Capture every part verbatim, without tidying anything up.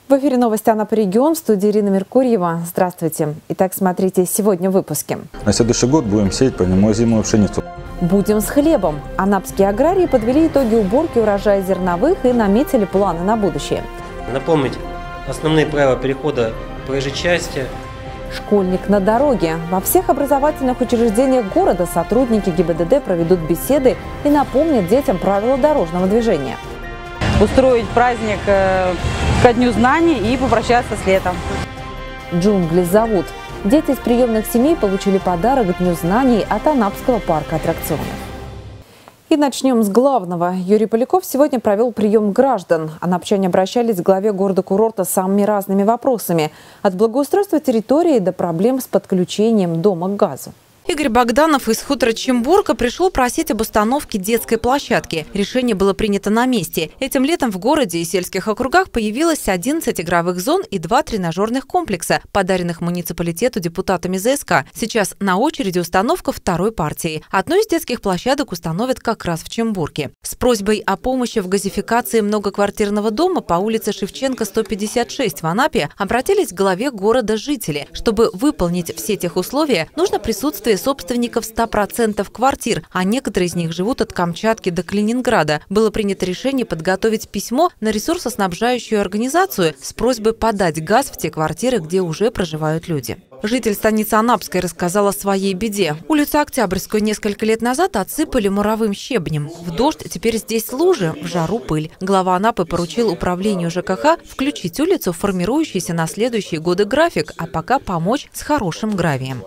В эфире новости Анапы регион, в студии Ирина Меркурьева. Здравствуйте. Итак, смотрите сегодня в выпуске. На следующий год будем сеять по нему зимую пшеницу. Будем с хлебом. Анапские аграрии подвели итоги уборки урожая зерновых и наметили планы на будущее. Напомнить основные правила перехода проезжей части. Школьник на дороге. Во всех образовательных учреждениях города сотрудники ГИБДД проведут беседы и напомнят детям правила дорожного движения. Устроить праздник ко Дню знаний и попрощаться с летом. Джунгли зовут. Дети из приемных семей получили подарок к Дню знаний от Анапского парка аттракционов. И начнем с главного. Юрий Поляков сегодня провел прием граждан. Анапчане обращались к главе города-курорта с самыми разными вопросами. От благоустройства территории до проблем с подключением дома к газу. Игорь Богданов из хутора Чембурка пришел просить об установке детской площадки. Решение было принято на месте. Этим летом в городе и сельских округах появилось одиннадцать игровых зон и два тренажерных комплекса, подаренных муниципалитету депутатами ЗСК. Сейчас на очереди установка второй партии. Одну из детских площадок установят как раз в Чембурке. С просьбой о помощи в газификации многоквартирного дома по улице Шевченко, сто пятьдесят шесть в Анапе обратились к главе города жители. Чтобы выполнить все тех условия, нужно присутствие собственников ста процентов квартир, а некоторые из них живут от Камчатки до Калининграда. Было принято решение подготовить письмо на ресурсоснабжающую организацию с просьбой подать газ в те квартиры, где уже проживают люди. Житель станицы Анапской рассказал о своей беде. Улицу Октябрьскую несколько лет назад отсыпали муровым щебнем. В дождь теперь здесь лужи, в жару пыль. Глава Анапы поручил управлению ЖКХ включить улицу в формирующийся на следующие годы график, а пока помочь с хорошим гравием.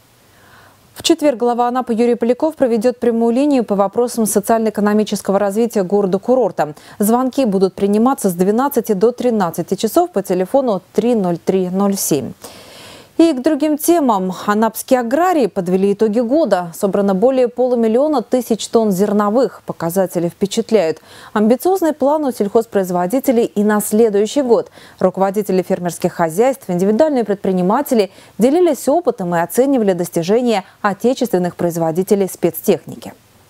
В четверг глава Анапы Юрий Поляков проведет прямую линию по вопросам социально-экономического развития города-курорта. Звонки будут приниматься с двенадцати до тринадцати часов по телефону три ноль три ноль семь. И к другим темам. Анапские аграрии подвели итоги года. Собрано более полумиллиона тысяч тонн зерновых. Показатели впечатляют. Амбициозный план у сельхозпроизводителей и на следующий год. Руководители фермерских хозяйств, индивидуальные предприниматели делились опытом и оценивали достижения отечественных производителей спецтехники.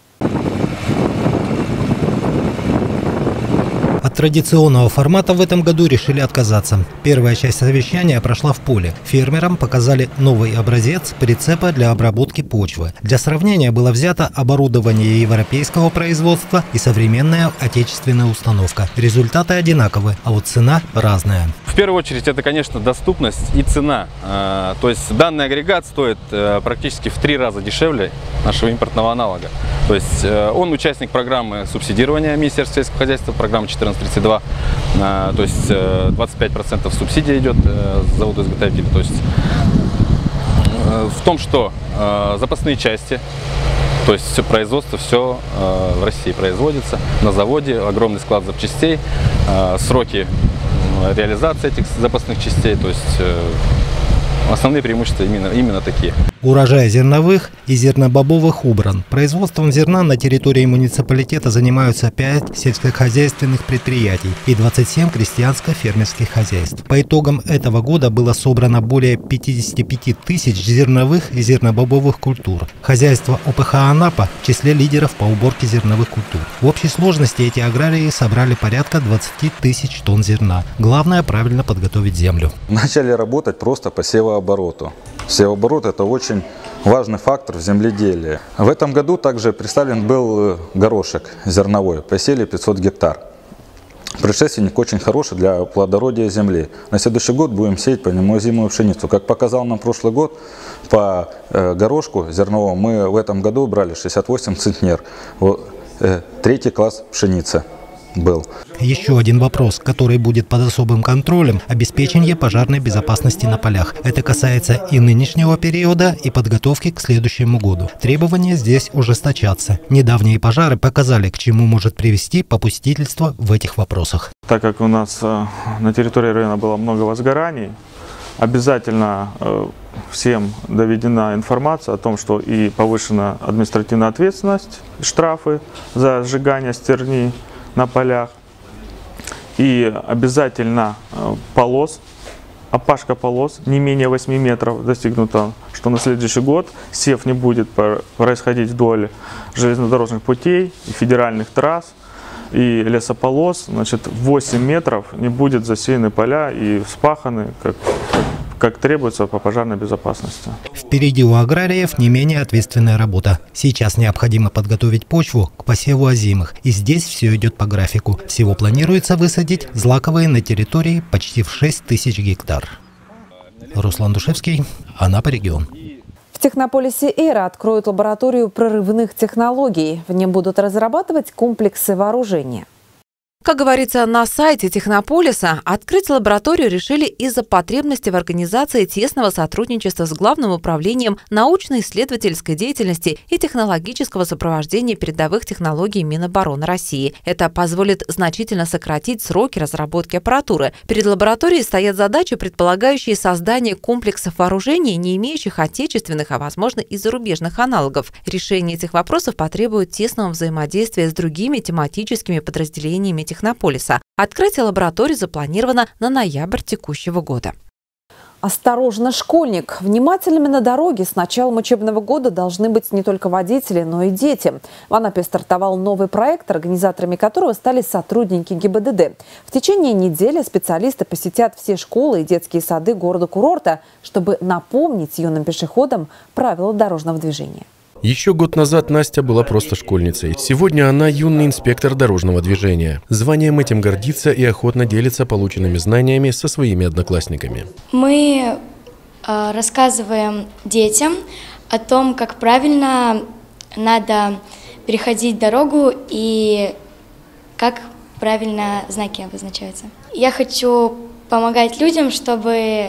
От традиционного формата в этом году решили отказаться. Первая часть совещания прошла в поле. Фермерам показали новый образец прицепа для обработки почвы. Для сравнения было взято оборудование европейского производства и современная отечественная установка. Результаты одинаковы, а вот цена разная. В первую очередь это, конечно, доступность и цена. То есть данный агрегат стоит практически в три раза дешевле нашего импортного аналога. То есть он участник программы субсидирования Министерства сельского хозяйства, программы четырнадцать тридцать два, то есть двадцать пять процентов субсидия идет с завода-изготовителя. То есть в том, что запасные части, то есть все производство, все в России производится, на заводе, огромный склад запчастей, сроки реализации этих запасных частей, то есть основные преимущества именно, именно такие. Урожай зерновых и зернобобовых убран. Производством зерна на территории муниципалитета занимаются пять сельскохозяйственных предприятий и двадцать семь крестьянско-фермерских хозяйств. По итогам этого года было собрано более пятидесяти пяти тысяч зерновых и зернобобовых культур. Хозяйство ОПХ Анапа в числе лидеров по уборке зерновых культур. В общей сложности эти аграрии собрали порядка двадцати тысяч тонн зерна. Главное – правильно подготовить землю. Начали работать просто по севообороту. Севооборот – это очень важный фактор в земледелии. В этом году также представлен был горошек зерновой. Посели пятьсот гектар. Предшественник очень хороший для плодородия земли. На следующий год будем сеять по нему зимую пшеницу. Как показал нам прошлый год, по горошку зерновому мы в этом году брали шестьдесят восемь центнер. Третий класс пшеницы был. Еще один вопрос, который будет под особым контролем – обеспечение пожарной безопасности на полях. Это касается и нынешнего периода, и подготовки к следующему году. Требования здесь ужесточатся. Недавние пожары показали, к чему может привести попустительство в этих вопросах. Так как у нас на территории района было много возгораний, обязательно всем доведена информация о том, что и повышена административная ответственность, штрафы за сжигание стерни на полях, и обязательно полос, опашка полос не менее восьми метров достигнута, что на следующий год сев не будет происходить вдоль железнодорожных путей и федеральных трасс, и лесополос, значит, восемь метров не будет засеяны поля и вспаханы, как, как требуется по пожарной безопасности. Впереди у аграриев не менее ответственная работа. Сейчас необходимо подготовить почву к посеву озимых. И здесь все идет по графику. Всего планируется высадить злаковые на территории почти в шесть тысяч гектар. Руслан Душевский, Анапа, регион. В технополисе «Эра» откроют лабораторию прорывных технологий. В нем будут разрабатывать комплексы вооружения. Как говорится на сайте Технополиса, открыть лабораторию решили из-за потребности в организации тесного сотрудничества с Главным управлением научно-исследовательской деятельности и технологического сопровождения передовых технологий Минобороны России. Это позволит значительно сократить сроки разработки аппаратуры. Перед лабораторией стоят задачи, предполагающие создание комплексов вооружений, не имеющих отечественных, а возможно и зарубежных аналогов. Решение этих вопросов потребует тесного взаимодействия с другими тематическими подразделениями технологий. Технополиса. Открытие лаборатории запланировано на ноябрь текущего года. Осторожно, школьник! Внимательными на дороге с началом учебного года должны быть не только водители, но и дети. В Анапе стартовал новый проект, организаторами которого стали сотрудники ГИБДД. В течение недели специалисты посетят все школы и детские сады города-курорта, чтобы напомнить юным пешеходам правила дорожного движения. Еще год назад Настя была просто школьницей. Сегодня она юный инспектор дорожного движения. Званием этим гордится и охотно делится полученными знаниями со своими одноклассниками. Мы э, рассказываем детям о том, как правильно надо переходить дорогу и как правильно знаки обозначаются. Я хочу помогать людям, чтобы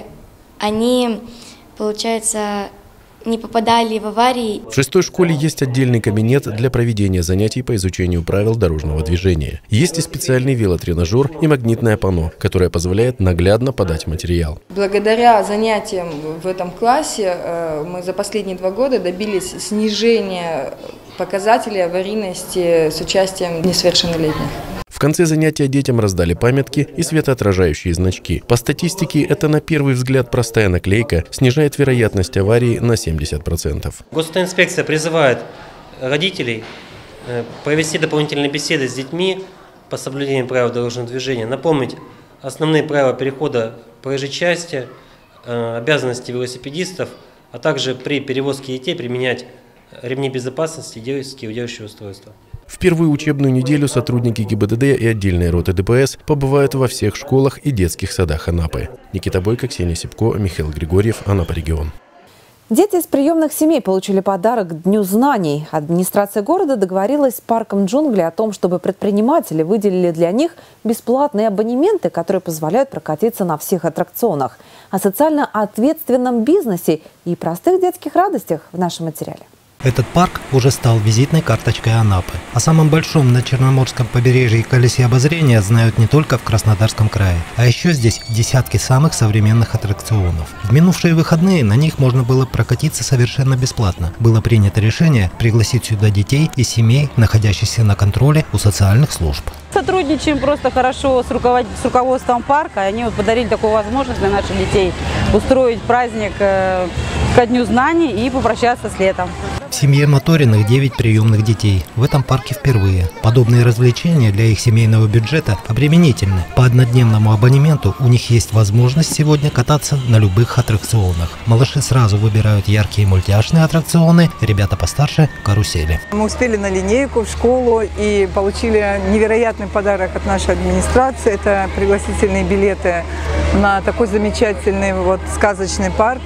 они, получается, не попадали в аварии. В шестой школе есть отдельный кабинет для проведения занятий по изучению правил дорожного движения. Есть и специальный велотренажер и магнитное панно, которое позволяет наглядно подать материал. Благодаря занятиям в этом классе мы за последние два года добились снижения показателей аварийности с участием несовершеннолетних. В конце занятия детям раздали памятки и светоотражающие значки. По статистике, это на первый взгляд простая наклейка снижает вероятность аварии на семьдесят процентов. Госавтоинспекция призывает родителей провести дополнительные беседы с детьми по соблюдению правил дорожного движения, напомнить основные правила перехода проезжей части, обязанности велосипедистов, а также при перевозке детей применять ремни безопасности и детские удерживающие устройства. В первую учебную неделю сотрудники ГИБДД и отдельные роты ДПС побывают во всех школах и детских садах Анапы. Никита Бойко, Ксения Сипко, Михаил Григорьев, Анапа, регион. Дети из приемных семей получили подарок к Дню знаний. Администрация города договорилась с парком джунглей о том, чтобы предприниматели выделили для них бесплатные абонементы, которые позволяют прокатиться на всех аттракционах. О социально ответственном бизнесе и простых детских радостях в нашем материале. Этот парк уже стал визитной карточкой Анапы. О самом большом на Черноморском побережье колесе обозрения знают не только в Краснодарском крае, а еще здесь десятки самых современных аттракционов. В минувшие выходные на них можно было прокатиться совершенно бесплатно. Было принято решение пригласить сюда детей и семей, находящихся на контроле у социальных служб. Сотрудничаем просто хорошо с, руковод... с руководством парка. Они вот подарили такую возможность для наших детей устроить праздник э, ко Дню знаний и попрощаться с летом. В семье Моториных девять приемных детей. В этом парке впервые. Подобные развлечения для их семейного бюджета обременительны. По однодневному абонементу у них есть возможность сегодня кататься на любых аттракционах. Малыши сразу выбирают яркие мультяшные аттракционы, ребята постарше – карусели. Мы успели на линейку в школу и получили невероятный подарок от нашей администрации. Это пригласительные билеты на такой замечательный вот сказочный парк,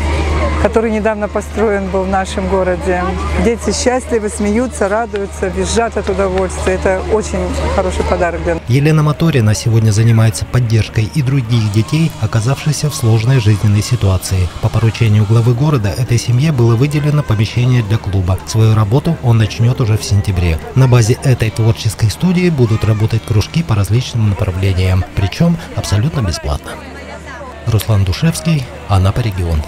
который недавно построен был в нашем городе. Дети счастливы, смеются, радуются, визжат от удовольствия. Это очень хороший подарок для нас. Елена Моторина сегодня занимается поддержкой и других детей, оказавшихся в сложной жизненной ситуации. По поручению главы города этой семье было выделено помещение для клуба. Свою работу он начнет уже в сентябре. На базе этой творческой студии будут работать кружки по различным направлениям, причем абсолютно бесплатно. Руслан Душевский, Анапа, регион.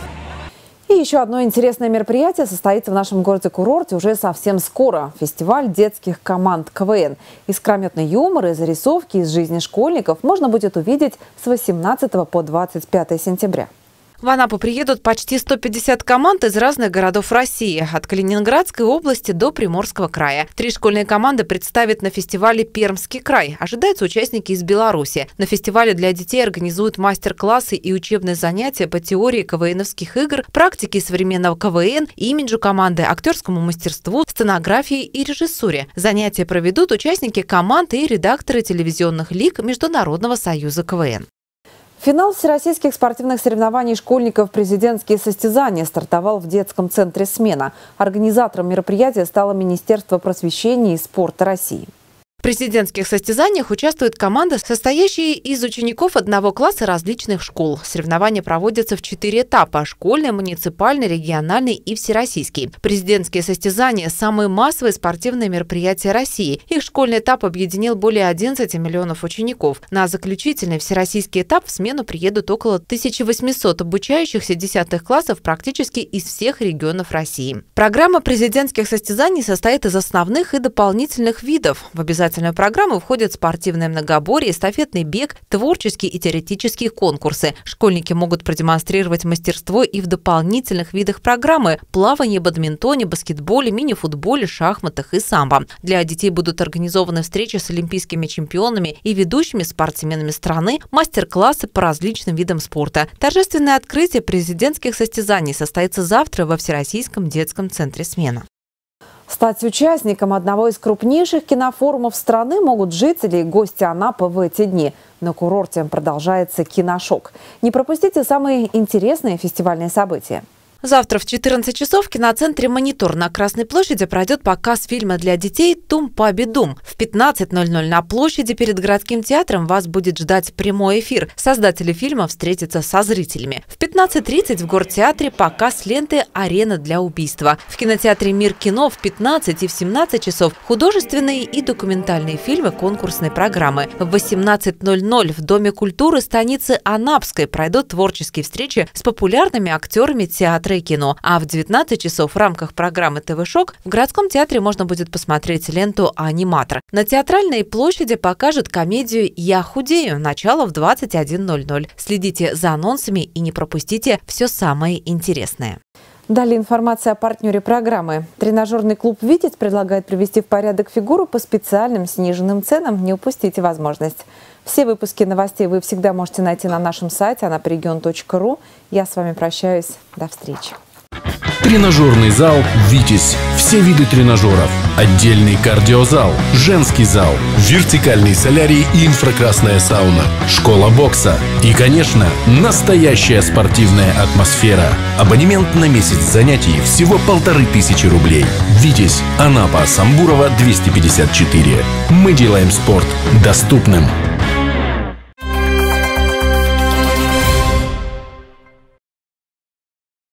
И еще одно интересное мероприятие состоится в нашем городе-курорте уже совсем скоро. Фестиваль детских команд КВН. Искрометный юмор и зарисовки из жизни школьников можно будет увидеть с восемнадцатого по двадцать пятое сентября. В Анапу приедут почти сто пятьдесят команд из разных городов России, от Калининградской области до Приморского края. Три школьные команды представят на фестивале «Пермский край». Ожидаются участники из Беларуси. На фестивале для детей организуют мастер-классы и учебные занятия по теории КВНовских игр, практике современного КВН, имиджу команды, актерскому мастерству, сценографии и режиссуре. Занятия проведут участники команд и редакторы телевизионных лиг Международного союза КВН. Финал всероссийских спортивных соревнований школьников «Президентские состязания» стартовал в детском центре «Смена». Организатором мероприятия стало Министерство просвещения и спорта России. В президентских состязаниях участвуют команды, состоящие из учеников одного класса различных школ. Соревнования проводятся в четыре этапа – школьный, муниципальный, региональный и всероссийский. Президентские состязания – самые массовые спортивные мероприятия России. Их школьный этап объединил более одиннадцати миллионов учеников. На заключительный всероссийский этап в смену приедут около тысячи восьмисот обучающихся десятых классов практически из всех регионов России. Программа президентских состязаний состоит из основных и дополнительных видов. В обязательном В обязательную программу входят спортивное многоборье, эстафетный бег, творческие и теоретические конкурсы. Школьники могут продемонстрировать мастерство и в дополнительных видах программы – плавании, бадминтоне, баскетболе, мини-футболе, шахматах и самбо. Для детей будут организованы встречи с олимпийскими чемпионами и ведущими спортсменами страны, мастер-классы по различным видам спорта. Торжественное открытие президентских состязаний состоится завтра во Всероссийском детском центре «Смена». Стать участником одного из крупнейших кинофорумов страны могут жители и гости Анапы в эти дни. На курорте продолжается киношок. Не пропустите самые интересные фестивальные события. Завтра в четырнадцать часов в киноцентре «Монитор» на Красной площади пройдет показ фильма для детей «Тум-Паби-Дум». В пятнадцать ноль ноль на площади перед городским театром вас будет ждать прямой эфир. Создатели фильма встретятся со зрителями. В пятнадцать тридцать в Гортеатре показ ленты «Арена для убийства». В кинотеатре «Мир кино» в пятнадцать и в семнадцать часов художественные и документальные фильмы конкурсной программы. В восемнадцать ноль ноль в Доме культуры станицы Анапской пройдут творческие встречи с популярными актерами театра и кино. А в девятнадцать часов в рамках программы ТВ-шок в городском театре можно будет посмотреть ленту «Аниматор». На Театральной площади покажут комедию «Я худею». Начало в двадцать один ноль ноль. Следите за анонсами и не пропустите все самое интересное. Далее информация о партнере программы. Тренажерный клуб «Витязь» предлагает привести в порядок фигуру по специальным сниженным ценам. Не упустите возможность. Все выпуски новостей вы всегда можете найти на нашем сайте анапрегион точка ру. Я с вами прощаюсь. До встречи. Тренажерный зал «Витязь». Все виды тренажеров. Отдельный кардиозал, женский зал, вертикальный солярий и инфракрасная сауна, школа бокса и, конечно, настоящая спортивная атмосфера. Абонемент на месяц занятий всего полторы тысячи рублей. «Витязь», Анапа, Самбурова, двести пятьдесят четыре. Мы делаем спорт доступным.